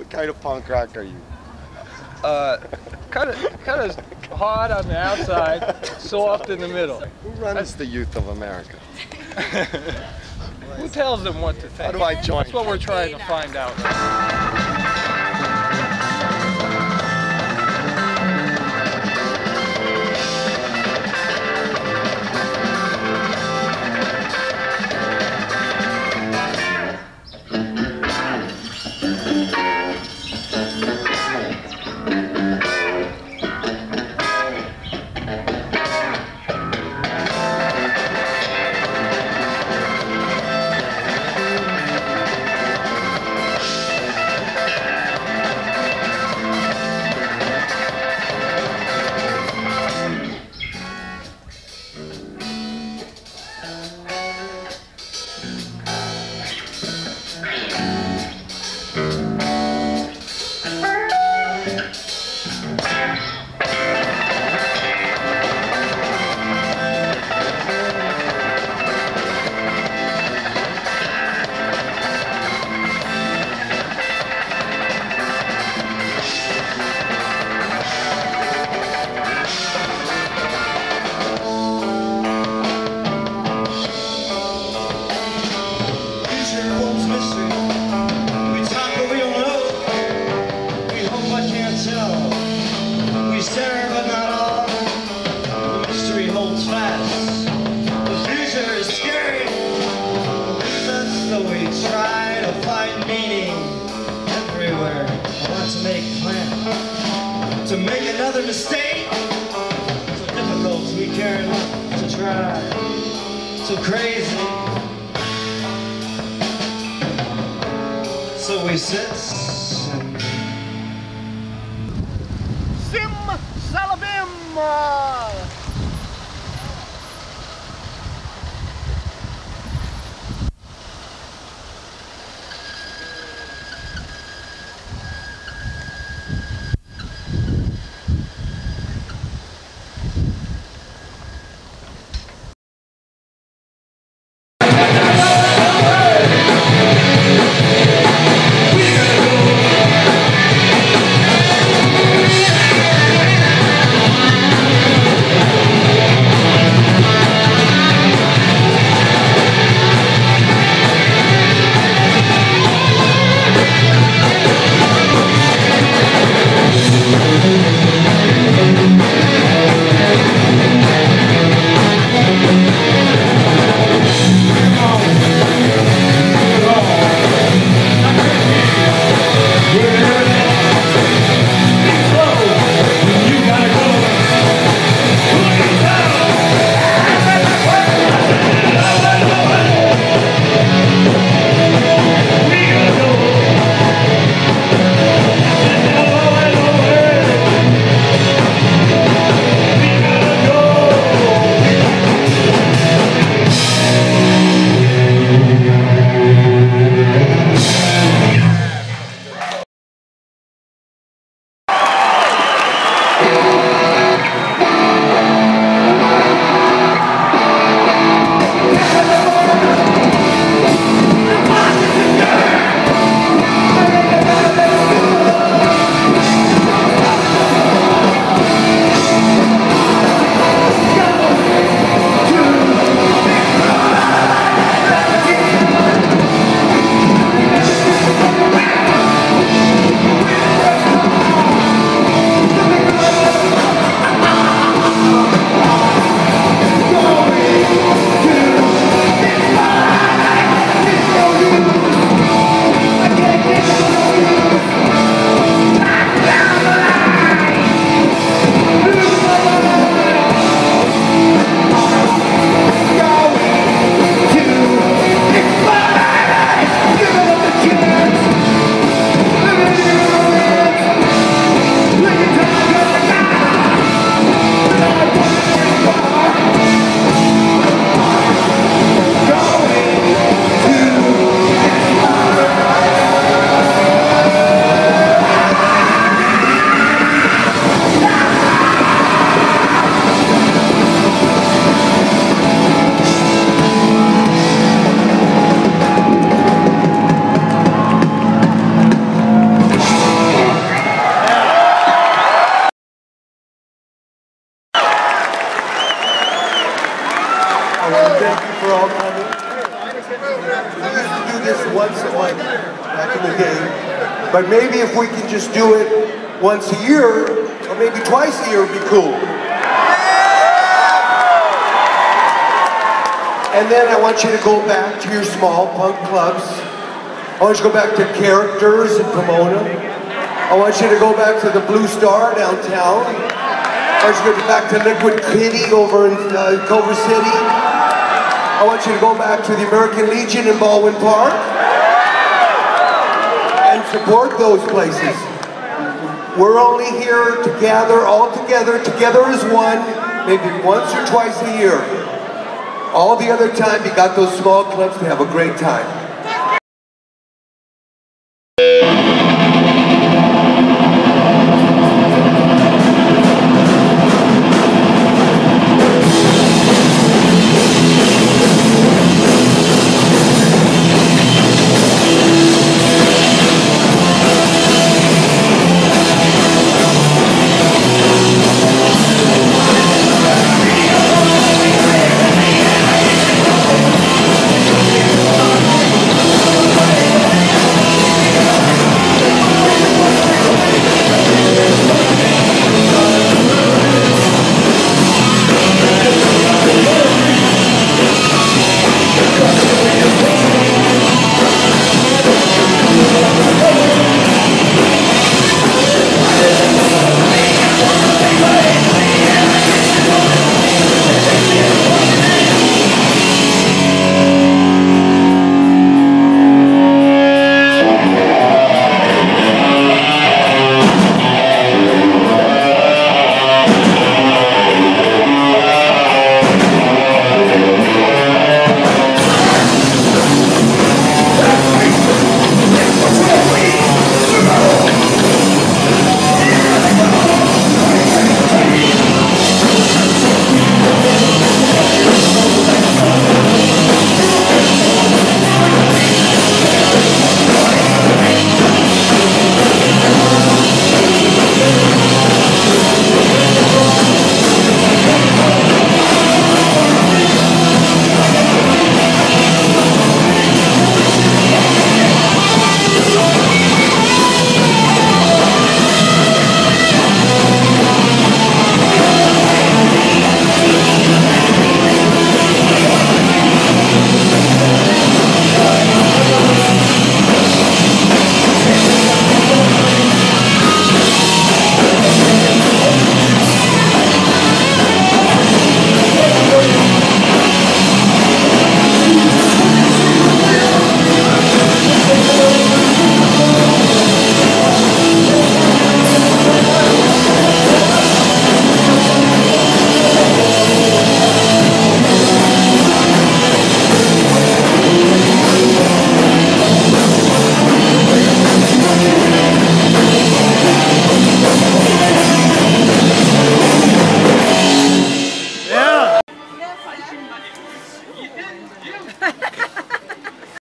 What kind of punk rock are you? Kind of hard on the outside, soft in the middle. Who runs the youth of America? Who tells them what to think? How do I join? That's what we're trying to find out. To make another mistake, so difficult we care not to try, so crazy, so we sit and Sim Salabim! wasn't like back in the day. But maybe if we can just do it once a year, or maybe twice a year would be cool. And then I want you to go back to your small punk clubs. I want you to go back to Characters in Pomona. I want you to go back to the Blue Star downtown. I want you to go back to Liquid Kitty over in Culver City. I want you to go back to the American Legion in Baldwin Park. And support those places. We're only here to gather all together as one, maybe once or twice a year. All the other time, you got those small clubs to have a great time.